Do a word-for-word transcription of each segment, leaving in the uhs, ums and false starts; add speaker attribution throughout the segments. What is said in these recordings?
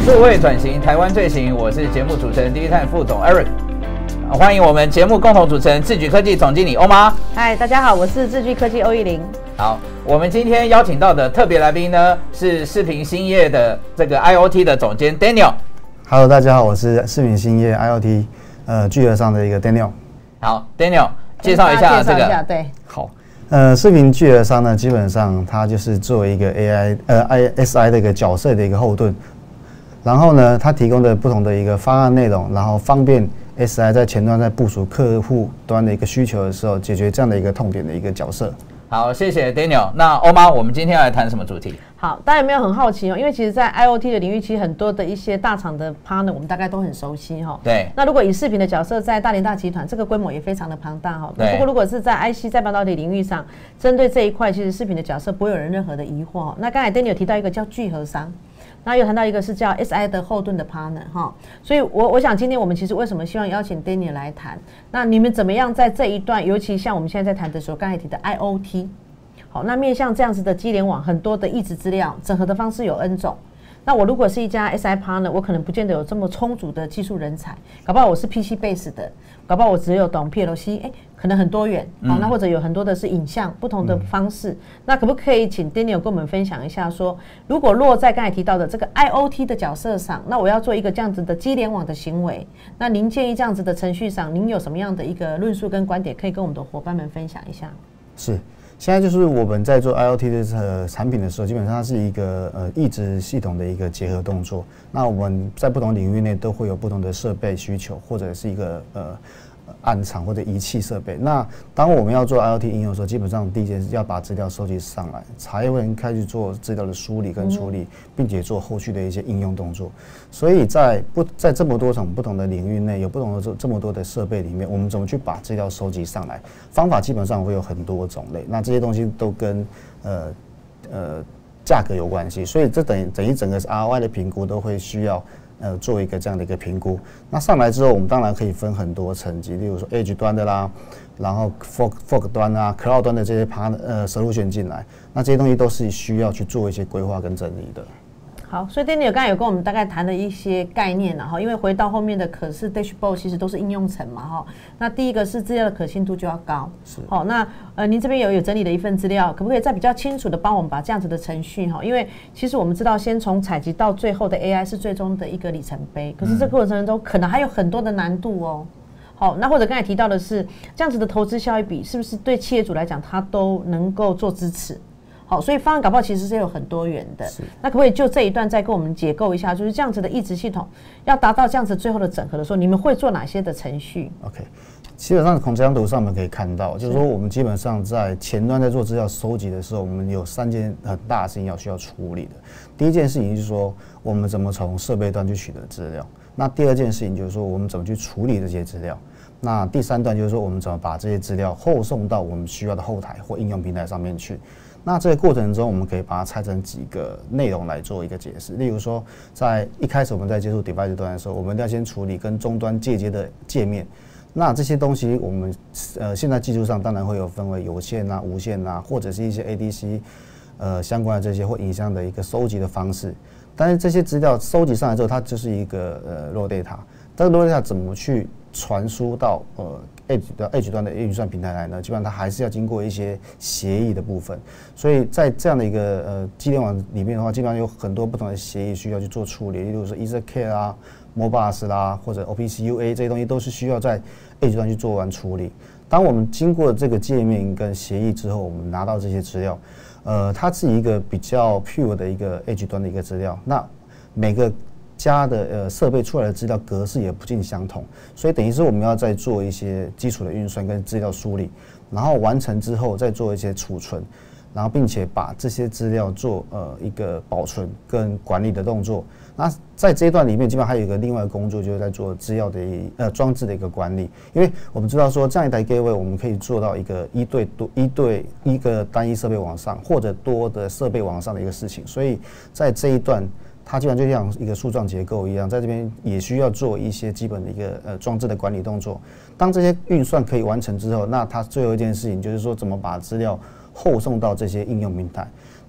Speaker 1: 数位转型，台湾最行。我是节目主持人第一探副总 Eric， 欢迎我们节目共同主持人智矩科技总经理欧妈。
Speaker 2: 嗨，大家好，我是智矩科技欧一玲。
Speaker 1: 好，我们今天邀请到的特别来宾呢，是视频兴业的这个 I O T 的总监 Daniel。Hello，
Speaker 3: 大家好，我是视频兴业 I O T 呃聚合商的一个 Daniel。
Speaker 1: 好 ，Daniel 介绍一下这个。
Speaker 2: 对，
Speaker 3: 好。呃，视频聚合商呢，基本上它就是作为一个 A I 呃 I S I 的一个角色的一个后盾，然后呢，它提供的不同的一个方案内容，然后方便 S I 在前端在部署客户端的一个需求的时候，解决这样的一个痛点的一个角色。
Speaker 1: 好，谢谢 Daniel。那欧妈，我们今天要来谈什么主题？
Speaker 2: 好，大家有没有很好奇哦？因为其实，在 I O T 的领域，其实很多的一些大厂的 partner， 我们大概都很熟悉哈。
Speaker 1: 对。
Speaker 2: 那如果以视频的角色，在大联大集团，这个规模也非常的庞大哈。不过，如果是在 I C 在半导体领域上，针对这一块，其实视频的角色不会有人任何的疑惑。那刚才 Daniel 有提到一个叫聚合商。那又谈到一个是叫 S I 的后盾的 partner 哈，所以我我想今天我们其实为什么希望邀请 Daniel 来谈？那你们怎么样在这一段，尤其像我们现在在谈的时候，刚才提的 I O T， 好，那面向这样子的机联网，很多的异质资料整合的方式有 N 种。那我如果是一家 S I partner， 我可能不见得有这么充足的技术人才，搞不好我是 P C base 的，搞不好我只有懂 P L C， 哎，可能很多元，好，那或者有很多的是影像不同的方式，嗯、那可不可以请 Daniel 跟我们分享一下说，如果落在刚才提到的这个 I O T 的角色上，那我要做一个这样子的机联网的行为，那您建议这样子的程序上，您有什么样的一个论述跟观点，可以跟我们的伙伴们分享一下？
Speaker 3: 是。现在就是我们在做 I O T 的呃产品的时候，基本上它是一个呃异质系统的一个结合动作。那我们在不同领域内都会有不同的设备需求，或者是一个呃暗场或者仪器设备。那当我们要做 I O T 应用的时候，基本上第一件是要把资料收集上来，才会开始做资料的梳理跟处理，并且做后续的一些应用动作。所以在不在这么多种不同的领域内，有不同的这这么多的设备里面，我们怎么去把资料收集上来？方法基本上会有很多种类。那这些东西都跟呃呃价格有关系，所以这等于等于整个 R O I 的评估都会需要。呃，做一个这样的一个评估，那上来之后，我们当然可以分很多层级，例如说 Edge 端的啦，然后 Fog Fog 端啊 ，Cloud 端的这些 Partner 呃 Solution 进来，那这些东西都是需要去做一些规划跟整理的。
Speaker 2: 好，所以 Daniel 刚才有跟我们大概谈了一些概念了哈，因为回到后面的可视 dashboard 其实都是应用层嘛哈。那第一个是资料的可信度就要高，是好。那呃，您这边有有整理的一份资料，可不可以再比较清楚的帮我们把这样子的程序哈？因为其实我们知道，先从采集到最后的 A I 是最终的一个里程碑，可是这个过程中可能还有很多的难度哦。好，那或者刚才提到的是这样子的投资效益比，是不是对企业主来讲，它都能够做支持？好，所以方案搞不好其实是有很多元的。那可不可以就这一段再跟我们解构一下，就是这样子的异质系统要达到这样子最后的整合的时候，你们会做哪些的程序
Speaker 3: ？OK， 基本上从这张图上我们可以看到，就是说我们基本上在前端在做资料收集的时候，我们有三件很大的事情要需要处理的。第一件事情就是说，我们怎么从设备端去取得资料；那第二件事情就是说，我们怎么去处理这些资料；那第三段就是说，我们怎么把这些资料后送到我们需要的后台或应用平台上面去。那这个过程中，我们可以把它拆成几个内容来做一个解释。例如说，在一开始我们在接触 device 端的时候，我们要先处理跟终端介接的界面。那这些东西，我们呃现在技术上当然会有分为有线啊、无线啊，或者是一些 A D C 呃相关的这些或影像的一个收集的方式。但是这些资料收集上来之后，它就是一个呃 raw data。但是 raw data 怎么去传输到呃 Edge 的 Edge 端的运算平台来呢？基本上它还是要经过一些协议的部分，所以在这样的一个呃机联网里面的话，基本上有很多不同的协议需要去做处理，例如说 EtherCAT 啦、Modbus 啦，或者 O P C U A 这些东西都是需要在 Edge 端去做完处理。当我们经过这个界面跟协议之后，我们拿到这些资料，呃，它是一个比较 pure 的一个 Edge 端的一个资料，那每个家的呃设备出来的资料格式也不尽相同，所以等于是我们要再做一些基础的运算跟资料梳理，然后完成之后再做一些储存，然后并且把这些资料做呃一个保存跟管理的动作。那在这一段里面，基本上还有一个另外的工作，就是在做资料的一呃装置的一个管理，因为我们知道说这样一台 gateway 我们可以做到一个一对多一对一个单一设备往上或者多的设备往上的一个事情，所以在这一段。它基本上就像一个树状结构一样，在这边也需要做一些基本的一个呃装置的管理动作。当这些运算可以完成之后，那它最后一件事情就是说怎么把资料后送到这些应用平台。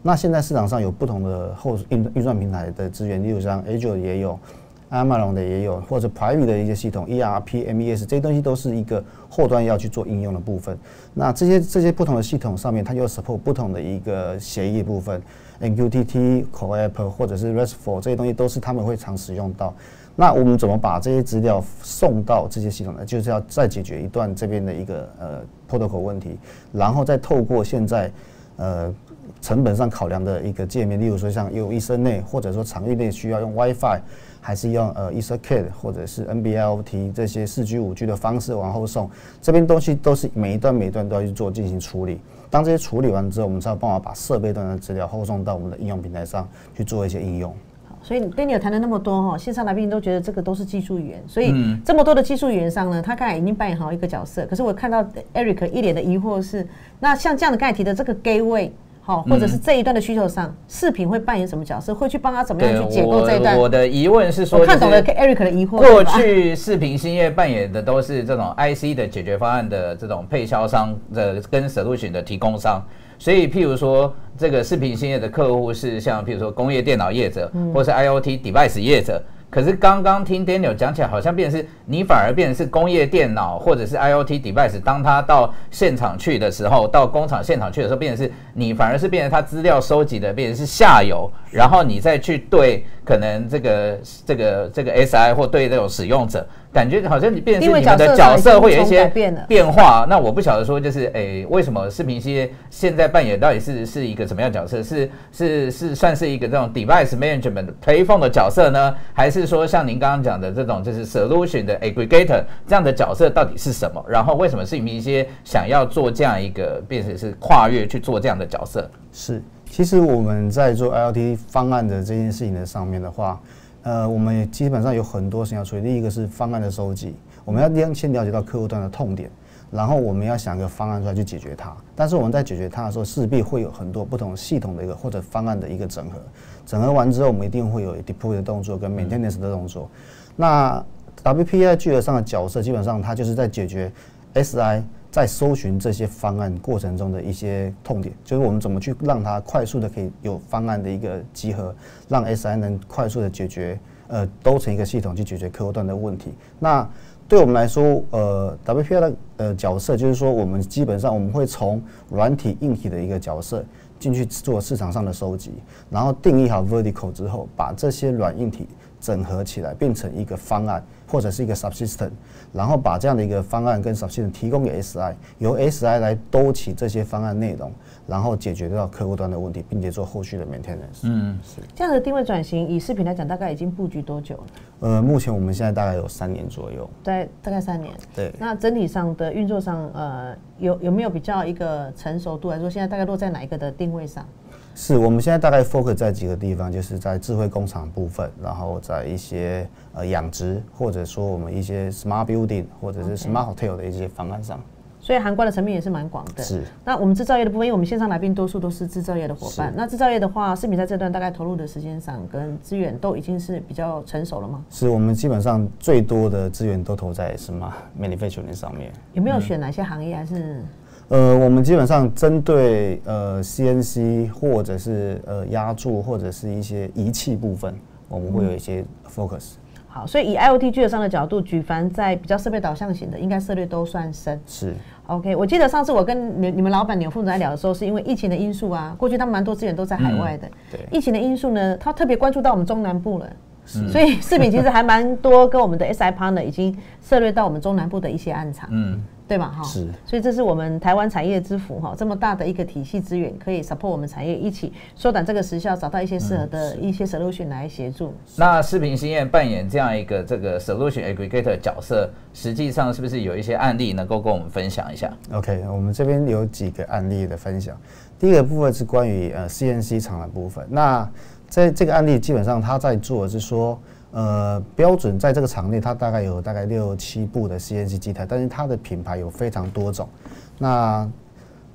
Speaker 3: 那现在市场上有不同的后运运算平台的资源，例如像 Azure 也有。Amazon 的也有，或者 Private 的一些系统 ，E R P、M E S 这些东西都是一个后端要去做应用的部分。那这些这些不同的系统上面，它又 support 不同的一个协议部分 ，M Q T T、CoAP 或者是 RESTful 这些东西都是他们会常使用到。那我们怎么把这些资料送到这些系统呢？就是要再解决一段这边的一个呃 protocol 问题，然后再透过现在呃成本上考量的一个界面，例如说像有 Ethernet 或者说场域内需要用 WiFi。还是用呃 EtherCAT 或者是 N B L T 这些四 G、五 G 的方式往后送，这边东西都是每一段每一段都要去做进行处理。当这些处理完之后，我们才有办法把设备端的资料后送到我们的应用平台上去做一些应用。
Speaker 2: 所以 Daniel 谈了那么多哈，线上来宾都觉得这个都是技术语言，所以这么多的技术语言上呢，他刚才已经扮演好一个角色。可是我看到 Eric 一脸的疑惑是，那像这样的刚才提的这个 gateway。好，或者是这一段的需求上，视频会扮演什么角色？会去帮他怎么样去解构这一段？
Speaker 1: 我, 我的疑问是说，
Speaker 2: 我看懂了 Eric 的疑惑。
Speaker 1: 过去视频兴业扮演的都是这种 I C 的解决方案的这种配销商的跟 solution 的提供商，所以譬如说这个视频兴业的客户是像譬如说工业电脑业者，嗯、或是 I O T device 业者。可是刚刚听 Daniel 讲起来，好像变成是你反而变成是工业电脑或者是 I O T device， 当他到现场去的时候，到工厂现场去的时候，变成是你反而是变成他资料收集的变成是下游，然后你再去对可能这个这个这个 S I 或对这种使用者，感觉好像你变成是你们的角色会有一些变化。那我不晓得说就是诶，为什么视频系现在扮演到底是是一个什么样的角色？是是是算是一个这种 device management platform 的角色呢，还是说像您刚刚讲的这种就是 solution 的 aggregator 这样的角色到底是什么？然后为什么是一些想要做这样一个变成是跨越去做这样的角色？是，
Speaker 3: 其实我们在做 I O T 方案的这件事情的上面的话，呃，我们基本上有很多事情要处理。第一个是方案的收集，我们要先了解到客户端的痛点，然后我们要想一个方案出来去解决它。但是我们在解决它的时候，势必会有很多不同系统的一个或者方案的一个整合。整合完之后，我们一定会有 deploy 的动作跟 maintenance 的动作。那 W P I 聚合上的角色，基本上它就是在解决 S I 在搜寻这些方案过程中的一些痛点，就是我们怎么去让它快速的可以有方案的一个集合，让 S I 能快速的解决，呃，都成一个系统去解决客户端的问题。那对我们来说，呃 ，W P I 的呃角色就是说，我们基本上我们会从软体、硬体的一个角色进去做市场上的收集，然后定义好 vertical 之后，把这些软硬体整合起来，变成一个方案或者是一个 subsystem， 然后把这样的一个方案跟 subsystem 提供给 S I， 由 S I 来兜起这些方案内容，然后解决到客户端的问题，并且做后续的 maintenance。嗯，是
Speaker 2: 这样的定位转型，以视频来讲，大概已经布局多久了？
Speaker 3: 呃，目前我们现在大概有三年左右。
Speaker 2: 对，大概三年。
Speaker 3: 对。
Speaker 2: 那整体上的运作上，呃，有有没有比较一个成熟度来说，现在大概落在哪一个的定位上？
Speaker 3: 是我们现在大概 focus 在几个地方，就是在智慧工厂部分，然后在一些呃养殖，或者说我们一些 smart building 或者是 smart hotel 的一些方案上。
Speaker 2: 所以涵盖的层面也是蛮广的。
Speaker 3: 是。
Speaker 2: 那我们制造业的部分，因为我们线上来宾多数都是制造业的伙伴。那制造业的话，视频在这段大概投入的时间上跟资源都已经是比较成熟了吗？
Speaker 3: 是我们基本上最多的资源都投在 smart manufacturing 上面。
Speaker 2: 有没有选哪些行业还是？
Speaker 3: 呃，我们基本上针对呃 C N C 或者是呃压铸或者是一些仪器部分，我们会有一些 focus。
Speaker 2: 好，所以以 I O T 聚合商的角度，举凡在比较设备导向型的，应该策略都算深。
Speaker 3: 是
Speaker 2: OK， 我记得上次我跟你你们老板钮副总在聊的时候，是因为疫情的因素啊，过去他们蛮多资源都在海外的。嗯、
Speaker 3: 对，
Speaker 2: 疫情的因素呢，他特别关注到我们中南部了。所以视频其实还蛮多跟我们的 S I partner 已经涉猎到我们中南部的一些案场，嗯，对吧？哈，是。所以这是我们台湾产业之福哈，这么大的一个体系资源，可以 support 我们产业一起缩短这个时效，找到一些适合的一些 solution 来协助。
Speaker 1: 那视频兴业扮演这样一个这个 solution aggregator 角色，实际上是不是有一些案例能够跟我们分享一下
Speaker 3: ？OK， 我们这边有几个案例的分享。第一个部分是关于呃 C N C 厂的部分，那在这个案例基本上他在做的是说，呃，标准在这个厂内，它大概有大概六七部的 C N C 机台，但是它的品牌有非常多种。那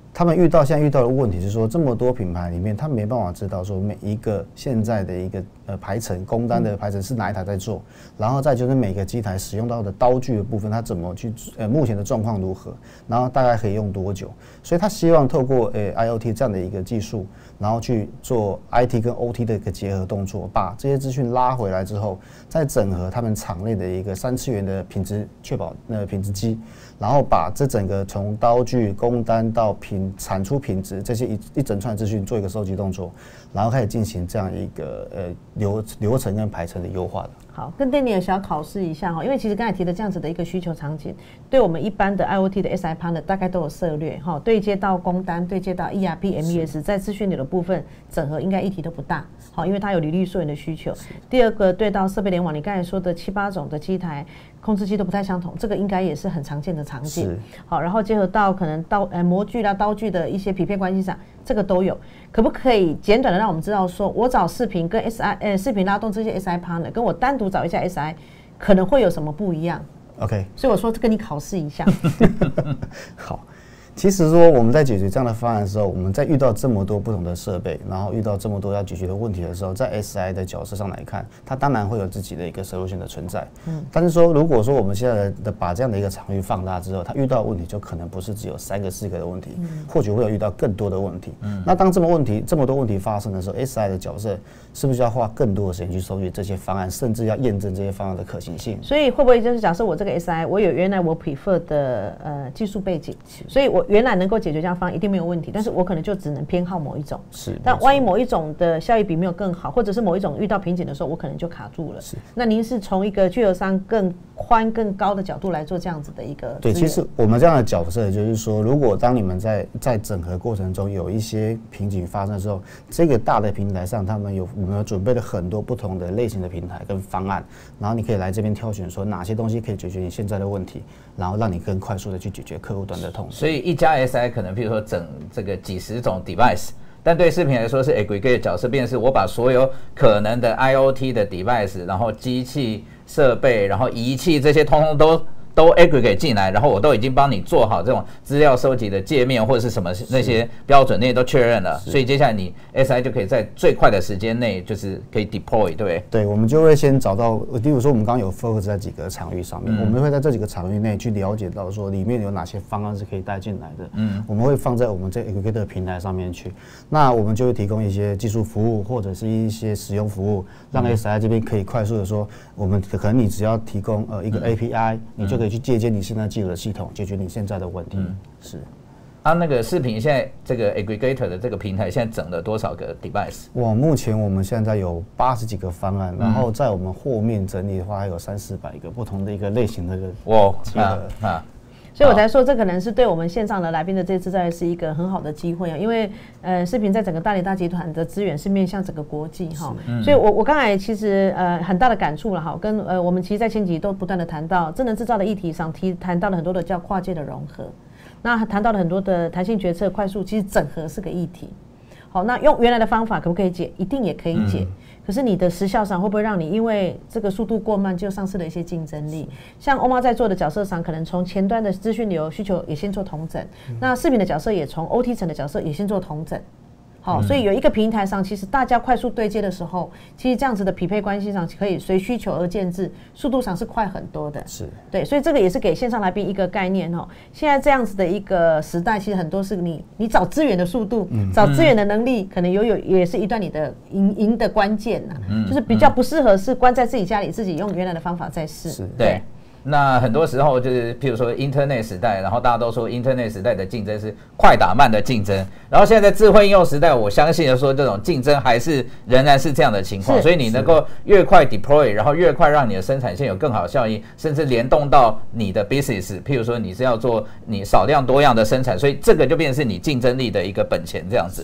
Speaker 3: 他们遇到现在遇到的问题是说，这么多品牌里面，他没办法知道说每一个现在的一个呃排程工单的排程是哪一台在做，然后再就是每个机台使用到的刀具的部分，它怎么去呃目前的状况如何，然后大概可以用多久，所以他希望透过呃 I O T 这样的一个技术，然后去做 I T 跟 O T 的一个结合动作，把这些资讯拉回来之后，再整合他们厂内的一个三次元的品质确保呃品质机，然后把这整个从刀具工单到品产出品质这些一一整串资讯做一个收集动作，然后开始进行这样一个呃流流程跟排程的优化的。
Speaker 2: 好，跟 Daniel 小考试一下哈，因为其实刚才提的这样子的一个需求场景，对我们一般的 I O T 的 S I partner 大概都有涉略哈，对接到工单，对接到 E R P、M E S， 在资讯流的部分整合应该议题都不大，好，因为它有履历溯源的需求。第二个，对到设备联网，你刚才说的七八种的机台控制器都不太相同，这个应该也是很常见的场景。好，然后结合到可能刀呃模具啦、刀具的一些匹配关系上，这个都有。可不可以简短的让我们知道说，我找视频跟 S I 呃视频拉动这些 S I partner， 跟我单独找一下 S I， 可能会有什么不一样
Speaker 3: ？OK，
Speaker 2: 所以我说跟你考试一下。
Speaker 3: 好。其实说我们在解决这样的方案的时候，我们在遇到这么多不同的设备，然后遇到这么多要解决的问题的时候，在 S I 的角色上来看，它当然会有自己的一个 solution 的存在。嗯，但是说如果说我们现在的把这样的一个场域放大之后，它遇到的问题就可能不是只有三个四个的问题，嗯、或许会有遇到更多的问题。嗯，那当这么问题这么多问题发生的时候 ，S I 的角色是不是要花更多的时间去收集这些方案，甚至要验证这些方案的可行性？
Speaker 2: 所以会不会就是假设我这个 S I， 我有原来我 prefer 的呃技术背景，所以我原来能够解决这样方案一定没有问题，但是我可能就只能偏好某一种。
Speaker 3: 是，
Speaker 2: 但万一某一种的效益比没有更好，或者是某一种遇到瓶颈的时候，我可能就卡住了。是，那您是从一个聚合商更宽、更高的角度来做这样子的一个？
Speaker 3: 对，其实我们这样的角色就是说，如果当你们在在整合过程中有一些瓶颈发生的时候，这个大的平台上，他们有我们有准备了很多不同的类型的平台跟方案，然后你可以来这边挑选说哪些东西可以解决你现在的问题，然后让你更快速的去解决客户端的痛点。
Speaker 1: 所以一家 S I 可能譬如说整这个几十种 device， 但对视频来说是 aggregate 的角色，便是我把所有可能的 I O T 的 device， 然后机器设备，然后仪器这些通通都都 aggregate 进来，然后我都已经帮你做好这种资料收集的界面或者是什么那些标准那些都确认了，所以接下来你 S I 就可以在最快的时间内就是可以 deploy， 对不对？
Speaker 3: 对，我们就会先找到，例如说我们刚刚有 focus 在几个场域上面，嗯、我们会在这几个场域内去了解到说里面有哪些方案是可以带进来的，嗯，我们会放在我们这 aggregate 平台上面去，那我们就会提供一些技术服务或者是一些使用服务，让 S I 这边可以快速的说，我们可能你只要提供呃一个 A P I，、嗯、你就可以去借鉴你现在既有的系统，解决你现在的问题。嗯、是。
Speaker 1: 啊，那个视频现在这个 aggregator 的这个平台现在整了多少个 device？
Speaker 3: 哇，目前我们现在有八十几个方案，然后在我们后面整理的话，还有三四百个不同的一个类型的
Speaker 1: 哇啊啊！
Speaker 2: 所以我才说，这可能是对我们线上的来宾的这次在是一个很好的机会啊，因为呃，视频在整个大联大集团的资源是面向整个国际哈，嗯、所以我我刚才其实呃很大的感触了哈，跟呃我们其实在前几集都不断的谈到智能制造的议题上，提谈到了很多的叫跨界的融合，那谈到了很多的弹性决策快速，其实整合是个议题。好，那用原来的方法可不可以解？一定也可以解。嗯、可是你的时效上会不会让你因为这个速度过慢就丧失了一些竞争力？像欧妈在做的角色上，可能从前端的资讯流需求也先做统整，嗯、那视频的角色也从 O T 层的角色也先做统整。好，所以有一个平台上，其实大家快速对接的时候，其实这样子的匹配关系上可以随需求而建制，速度上是快很多的。
Speaker 3: 是，
Speaker 2: 对，所以这个也是给线上来宾一个概念哦。现在这样子的一个时代，其实很多是你你找资源的速度，嗯、找资源的能力，可能有有也是一段你的赢赢的关键呐。嗯、就是比较不适合是关在自己家里，自己用原来的方法在试。
Speaker 3: 是，
Speaker 1: 对。那很多时候就是，譬如说 Internet 时代，然后大家都说 Internet 时代的竞争是快打慢的竞争，然后现在在智慧应用时代，我相信的说这种竞争还是仍然是这样的情况，所以你能够越快 deploy， 然后越快让你的生产线有更好的效益，甚至联动到你的 business， 譬如说你是要做你少量多样的生产，所以这个就变成是你竞争力的一个本钱这样子。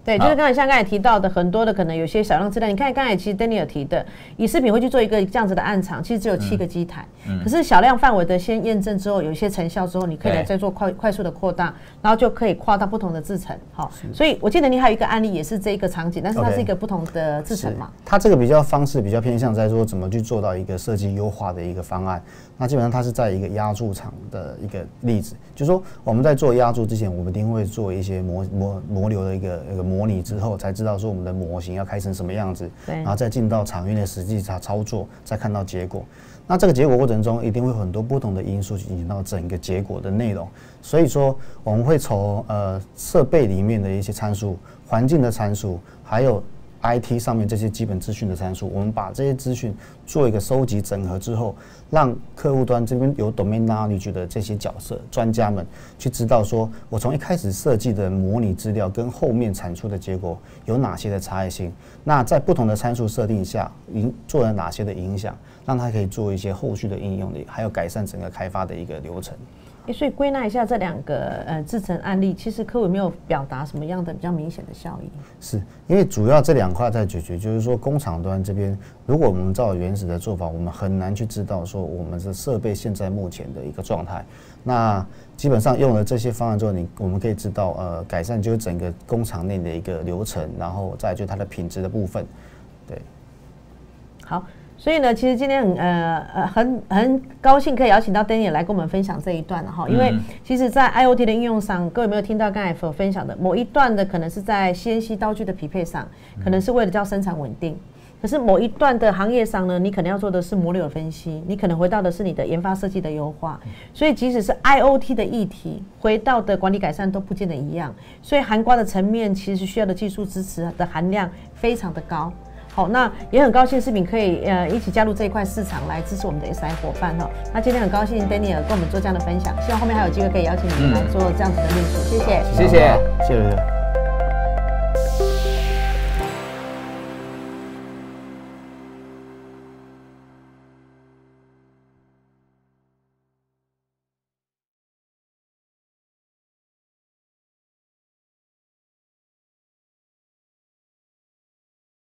Speaker 2: 对，就是刚才像刚才提到的很多的可能有些小量资料，你看刚才其实 Danny 有提的，以视频会去做一个这样子的暗场，其实只有七个机台，嗯、可是小量范围的先验证之后，有一些成效之后，你可以来再做快快速的扩大，然后就可以跨到不同的制程。好，所以我记得你还有一个案例也是这一个场景，但是它是一个不同的制程嘛。
Speaker 3: 它这个比较方式比较偏向在说怎么去做到一个设计优化的一个方案。那基本上它是在一个压铸厂的一个例子，就是说我们在做压铸之前，我们一定会做一些模模模流的一个一个模拟之后，才知道说我们的模型要开成什么样子，然后再进到场域的实际操操作，再看到结果。那这个结果过程中，一定会有很多不同的因素去影响到整个结果的内容。所以说，我们会从呃设备里面的一些参数、环境的参数，还有 I T 上面这些基本资讯的参数，我们把这些资讯做一个收集整合之后，让客户端这边有 domain knowledge 的这些角色专家们去知道说，我从一开始设计的模拟资料跟后面产出的结果有哪些的差异性，那在不同的参数设定下，影做了哪些的影响，让它可以做一些后续的应用的，还有改善整个开发的一个流程。
Speaker 2: 欸、所以归纳一下这两个呃制程案例，其实客户没有表达什么样的比较明显的效益。
Speaker 3: 是因为主要这两块在解决，就是说工厂端这边，如果我们照原始的做法，我们很难去知道说我们的设备现在目前的一个状态。那基本上用了这些方案之后，你我们可以知道呃改善就是整个工厂内的一个流程，然后再就是它的品质的部分。对，
Speaker 2: 好。所以呢，其实今天很呃呃很很高兴可以邀请到 Danny 来跟我们分享这一段了哈，因为其实，在 I O T 的应用上，各位有没有听到刚才所分享的某一段的，可能是在 C N C 刀具的匹配上，可能是为了叫生产稳定。可是某一段的行业上呢，你可能要做的是模流的分析，你可能回到的是你的研发设计的优化。所以即使是 I O T 的议题，回到的管理改善都不见得一样。所以涵盖的层面，其实需要的技术支持的含量非常的高。好，那也很高兴视频可以呃一起加入这一块市场来支持我们的 S I 伙伴哈。那今天很高兴 Danny 跟我们做这样的分享，希望后面还有机会可以邀请你们来做这样子的论述，谢谢，
Speaker 1: 谢谢，
Speaker 3: 谢谢。